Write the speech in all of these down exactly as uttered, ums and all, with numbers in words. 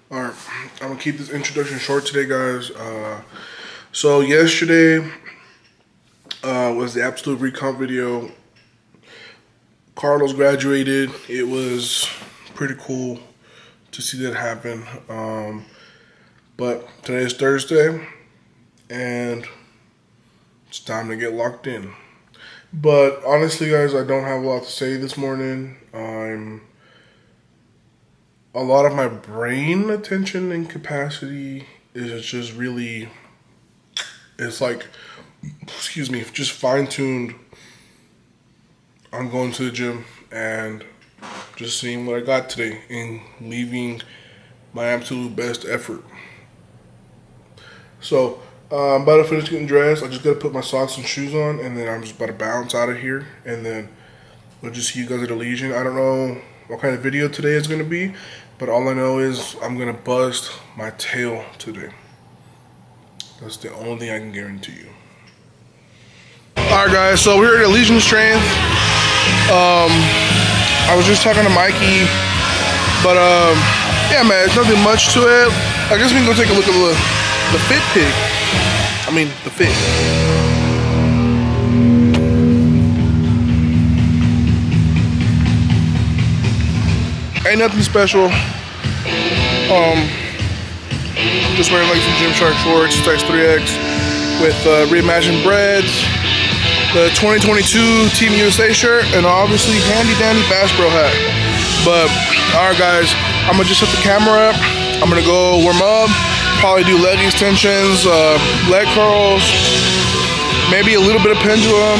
All right, I'm gonna keep this introduction short today, guys. Uh, so yesterday uh, was the absolute recomp video. Carlos graduated. It was pretty cool to see that happen. Um, but today is Thursday, and it's time to get locked in. But honestly, guys, I don't have a lot to say this morning. I'm a lot of my brain attention and capacity is just really, it's like, excuse me, just fine-tuned on going to the gym and just seeing what I got today and leaving my absolute best effort. So uh, I'm about to finish getting dressed. I just gotta put my socks and shoes on, and then I'm just about to bounce out of here, and then we'll just see you guys at Elysian. I don't know what kind of video today is gonna be, but all I know is I'm gonna bust my tail today. That's the only thing I can guarantee you. Alright guys, so we're at Elysian Strength. Um, I was just talking to Mikey, but um, yeah man, there's nothing much to it. I guess we can go take a look at the, the fit pic. I mean, the fit. Ain't nothing special. Um, just wearing like some Gymshark shorts, size three X, with uh, reimagined breads, the twenty twenty-two Team U S A shirt, and obviously handy dandy Bass Pro hat. But all right, guys, I'm gonna just set the camera up. I'm gonna go warm up, probably do leg extensions, uh, leg curls, maybe a little bit of pendulum,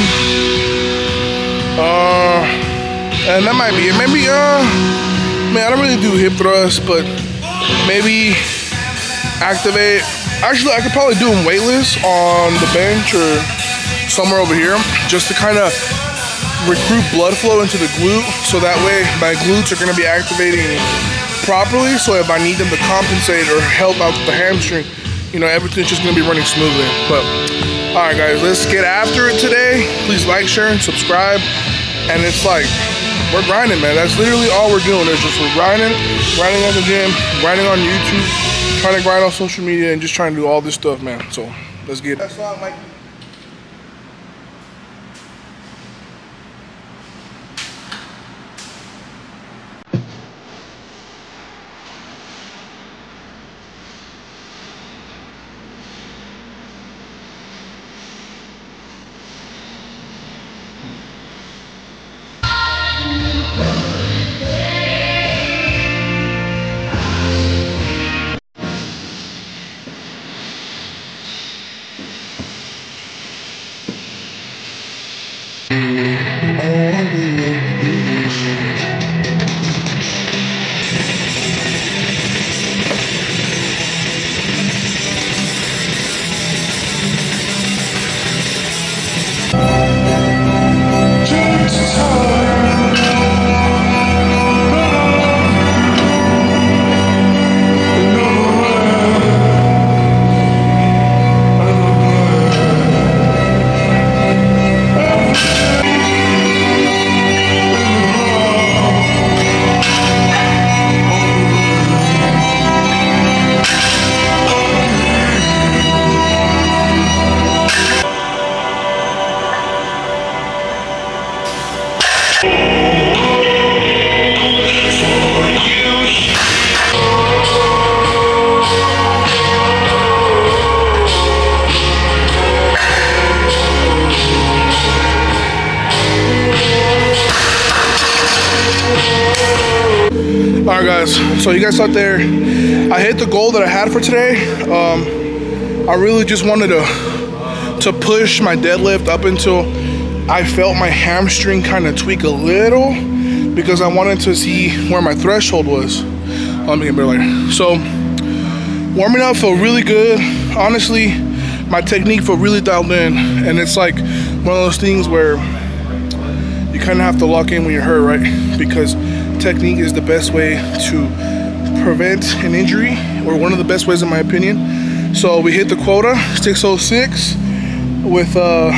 uh, and that might be it. Maybe uh. Man, I don't really do hip thrusts, but maybe activate. Actually, I could probably do them weightless on the bench or somewhere over here, just to kind of recruit blood flow into the glute, so that way my glutes are going to be activating properly. So if I need them to compensate or help out with the hamstring, you know, everything's just going to be running smoothly. But all right, guys, let's get after it today. Please like, share, and subscribe. And it's like, we're grinding, man. That's literally all we're doing. Is just we're grinding, grinding at the gym, grinding on YouTube, trying to grind on social media, and just trying to do all this stuff, man. So let's get it. That's all, Mike. Alright guys, so you guys out there, I hit the goal that I had for today. Um, I really just wanted to to push my deadlift up until I felt my hamstring kind of tweak a little, because I wanted to see where my threshold was. Let me get better later. So warming up felt really good. Honestly, my technique felt really dialed in, and it's like one of those things where you kind of have to lock in when you're hurt, right? Because technique is the best way to prevent an injury, or one of the best ways in my opinion. So we hit the quota, six oh six, with uh,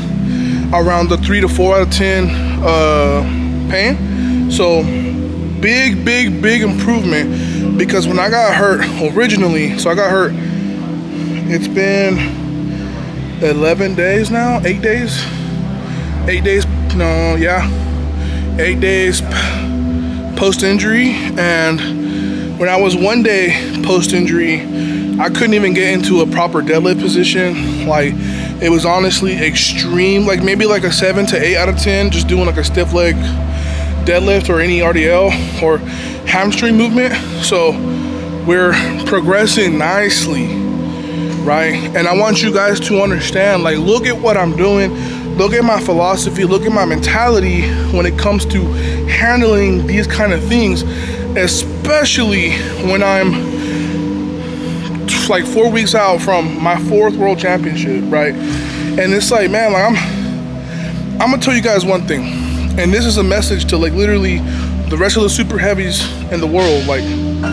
around the three to four out of ten uh, pain. So big, big, big improvement because when I got hurt originally, so I got hurt, it's been eleven days now, eight days, eight days, no, yeah, eight days post-injury. And when I was one day post-injury, I couldn't even get into a proper deadlift position. Like, it was honestly extreme, like maybe like a seven to eight out of ten, just doing like a stiff leg deadlift or any R D L or hamstring movement. So we're progressing nicely, right? And I want you guys to understand, like, look at what I'm doing, look at my philosophy, look at my mentality when it comes to handling these kind of things, especially when I'm like four weeks out from my fourth world championship, right? And it's like, man, like I'm I'm gonna tell you guys one thing, and this is a message to like literally the rest of the super heavies in the world. Like,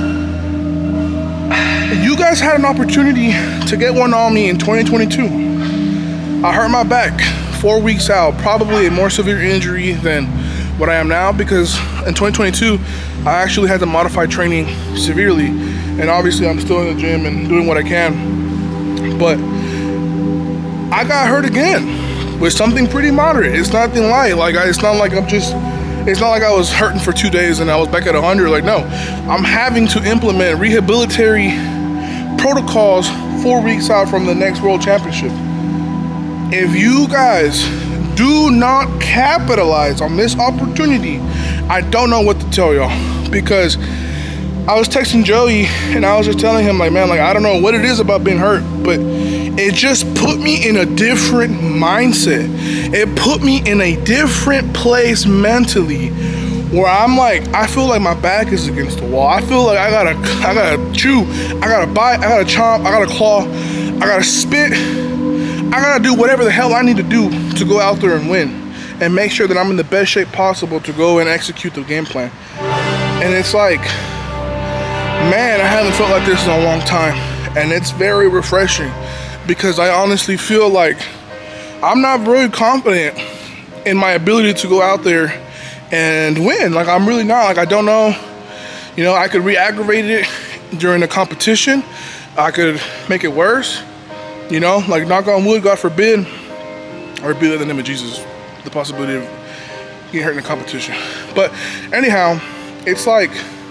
you guys had an opportunity to get one on me in twenty twenty-two. I hurt my back four weeks out, probably a more severe injury than what I am now, because in twenty twenty-two I actually had to modify training severely, and obviously I'm still in the gym and doing what I can. But I got hurt again with something pretty moderate. It's nothing light. Like, I, it's not like I'm just, it's not like I was hurting for two days and I was back at one hundred. Like, no, I'm having to implement rehabilitatory protocols four weeks out from the next world championship. If you guys do not capitalize on this opportunity, I don't know what to tell y'all. Because I was texting Joey and I was just telling him, like, man, like, I don't know what it is about being hurt, but it just put me in a different mindset. It put me in a different place mentally, where I'm like, I feel like my back is against the wall. I feel like I gotta, I gotta chew, I gotta bite, I gotta chomp, I gotta claw, I gotta spit, I gotta do whatever the hell I need to do to go out there and win, and make sure that I'm in the best shape possible to go and execute the game plan. And it's like, man, I haven't felt like this in a long time, and it's very refreshing, because I honestly feel like I'm not very confident in my ability to go out there and win. Like, I'm really not. Like, I don't know, you know, I could re-aggravate it during the competition. I could make it worse, you know, like, knock on wood, God forbid, or be in the name of Jesus, the possibility of getting hurt in the competition. But anyhow, it's like,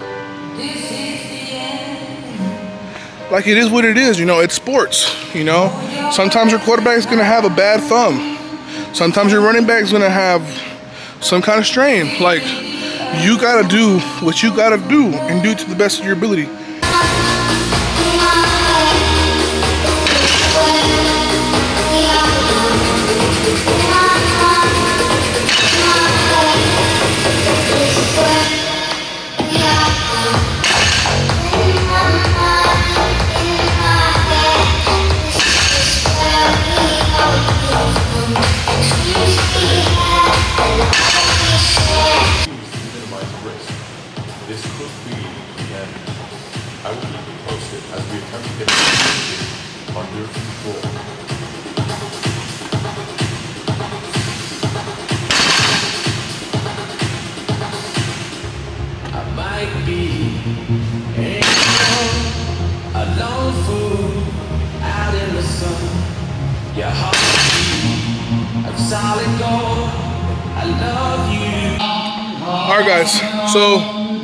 like it is what it is, you know, it's sports, you know. Sometimes your quarterback is gonna have a bad thumb. Sometimes your running back is gonna have some kind of strain. Like, you gotta do what you gotta do and do to the best of your ability. This could be the end. I will keep you posted as we attempt to get the situation under control. I might be a lone fool out in the sun. Your heartbeat of solid gold. I love you. Alright guys, so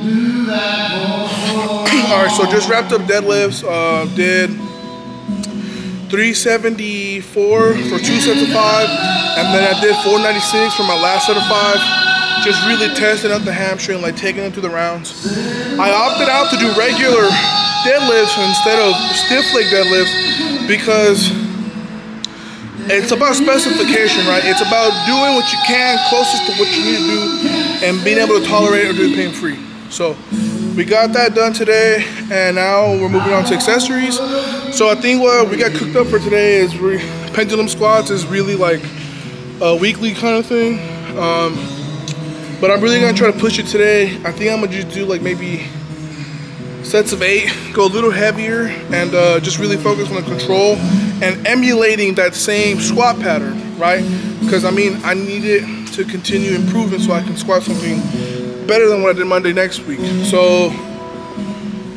alright, so just wrapped up deadlifts. Uh, did three seventy-four for two sets of five, and then I did four ninety-six for my last set of five. Just really testing out the hamstring, like taking it through the rounds. I opted out to do regular deadlifts instead of stiff leg deadlifts because it's about specification, right? It's about doing what you can closest to what you need to do and being able to tolerate it or do it pain-free. So we got that done today, and now we're moving on to accessories. So I think what we got cooked up for today is re pendulum squats is really like a weekly kind of thing. Um, but I'm really gonna try to push it today. I think I'm gonna just do like maybe sets of eight, go a little heavier, and uh, just really focus on the control and emulating that same squat pattern, right? Because I mean, I need it to continue improving so I can squat something better than what I did Monday next week. So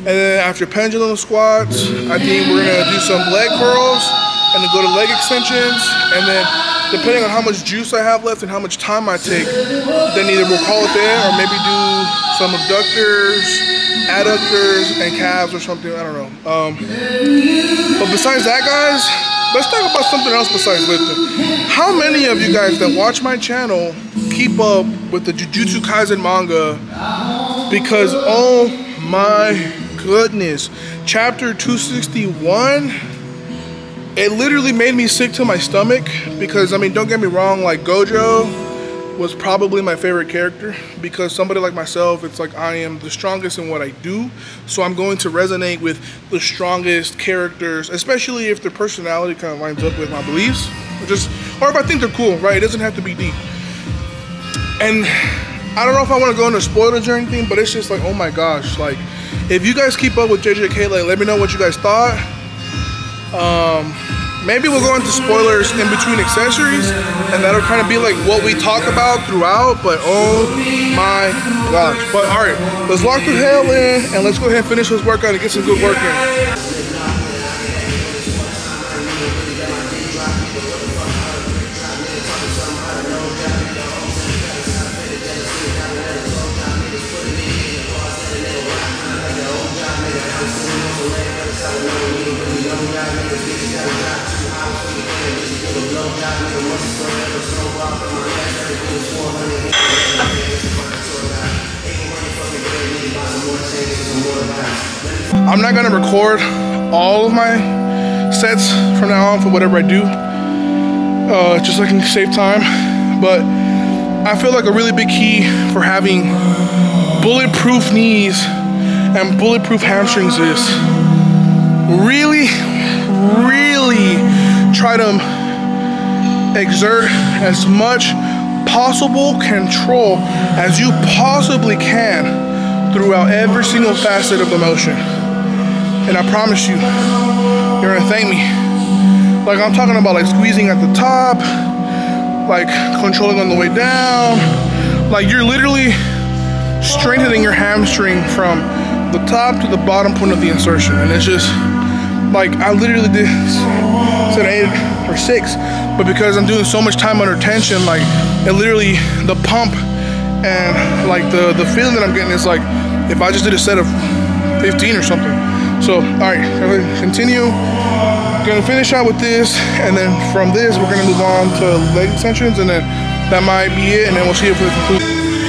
And then after pendulum squats, I think we're gonna do some leg curls and then go to leg extensions. And then depending on how much juice I have left and how much time I take, then either we'll call it there or maybe do some abductors, adductors, and calves or something, I don't know. Um, but besides that, guys, let's talk about something else besides lifting. How many of you guys that watch my channel keep up with the Jujutsu Kaisen manga? Because, oh my goodness, chapter two sixty-one, it literally made me sick to my stomach. Because, I mean, don't get me wrong, like Gojo was probably my favorite character, because somebody like myself, it's like I am the strongest in what I do, so I'm going to resonate with the strongest characters, especially if their personality kind of lines up with my beliefs, or just, or if I think they're cool, right? It doesn't have to be deep. And I don't know if I want to go into spoilers or anything, but it's just like, oh my gosh, like, if you guys keep up with J J K, like, let me know what you guys thought. Um, maybe we'll go into spoilers in between accessories, and that'll kind of be like what we talk about throughout, but oh my gosh. But all right, let's lock the hell in, and let's go ahead and finish this workout and get some good work in. I'm not gonna record all of my sets from now on for whatever I do, uh, just so I can save time. But I feel like a really big key for having bulletproof knees and bulletproof hamstrings is really, really try to exert as much possible control as you possibly can throughout every single facet of the motion. And I promise you, you're gonna thank me. Like, I'm talking about like squeezing at the top, like controlling on the way down. Like, you're literally strengthening your hamstring from the top to the bottom point of the insertion. And it's just like, I literally did said eight or six, but because I'm doing so much time under tension, like it literally, the pump and like the the feeling that I'm getting is like if I just did a set of fifteen or something. So, all right, I'm gonna continue. Gonna finish out with this, and then from this, we're gonna move on to leg extensions, and then that might be it, and then we'll see if we conclude.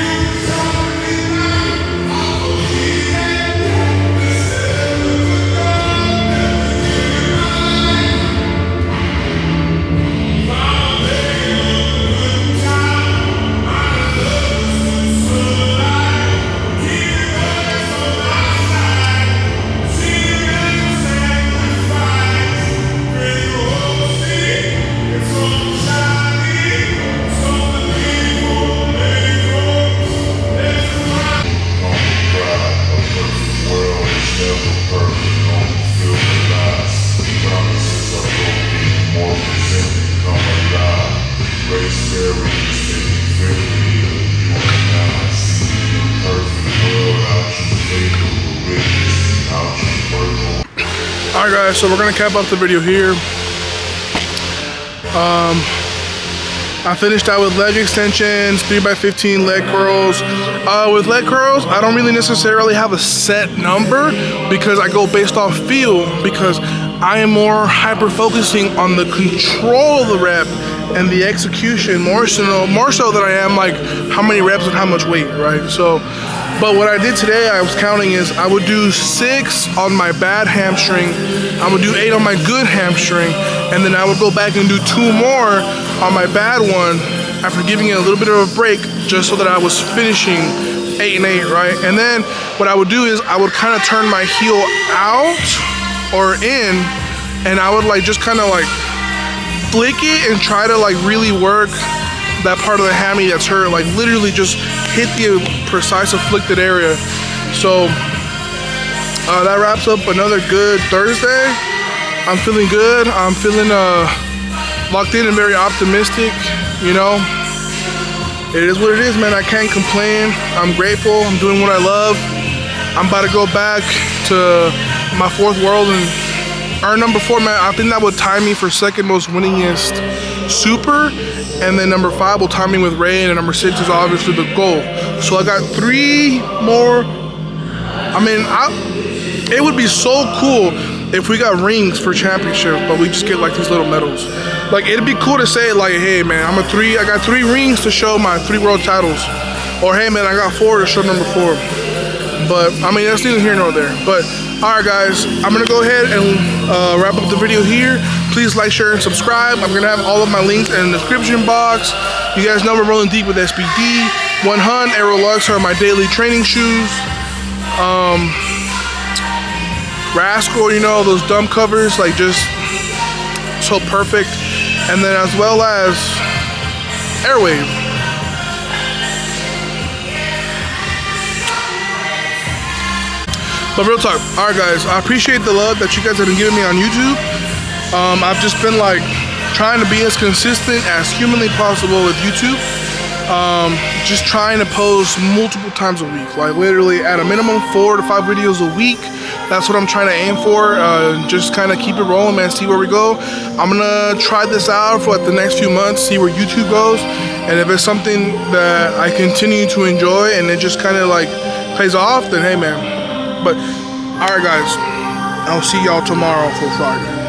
Alright guys, so we're gonna cap up the video here. Um, I finished out with leg extensions, three by fifteen leg curls. Uh, with leg curls, I don't really necessarily have a set number because I go based off feel, because I am more hyper focusing on the control of the rep and the execution more so, more so than I am like how many reps and how much weight, right? So, but what I did today, I was counting, is I would do six on my bad hamstring, I would do eight on my good hamstring, and then I would go back and do two more on my bad one after giving it a little bit of a break, just so that I was finishing eight and eight, right? And then what I would do is I would kind of turn my heel out or in, and I would like just kind of like flick it and try to like really work that part of the hammy that's hurt, like literally just hit the precise afflicted area. So uh, that wraps up another good Thursday. I'm feeling good. I'm feeling uh, locked in and very optimistic, you know. It is what it is, man. I can't complain. I'm grateful. I'm doing what I love. I'm about to go back to my fourth world and earn number four, man. I think that would tie me for second most winningest super, and then number five will tie me with Ray, and number six is obviously the goal. So I got three more. I mean, I, it would be so cool if we got rings for championship, but we just get like these little medals. Like, it'd be cool to say like, hey man, I'm a three, I got three rings to show my three world titles. Or hey man, I got four to show number four. But I mean, that's neither here nor there. But all right guys, I'm gonna go ahead and uh, wrap up the video here. Please like, share, and subscribe. I'm gonna have all of my links in the description box. You guys know we're rolling deep with S B D. one hundred Aerolux are my daily training shoes. Um, Rascal, you know, those dumb covers, like just so perfect. And then as well as Airwave. But real talk, all right guys, I appreciate the love that you guys have been giving me on YouTube. Um, I've just been like trying to be as consistent as humanly possible with YouTube. Um, just trying to post multiple times a week, like literally at a minimum four to five videos a week. That's what I'm trying to aim for. Uh, just kind of keep it rolling, man. See where we go. I'm gonna try this out for like the next few months, see where YouTube goes, and if it's something that I continue to enjoy and it just kind of like pays off, then hey, man. But all right, guys, I'll see y'all tomorrow for Friday.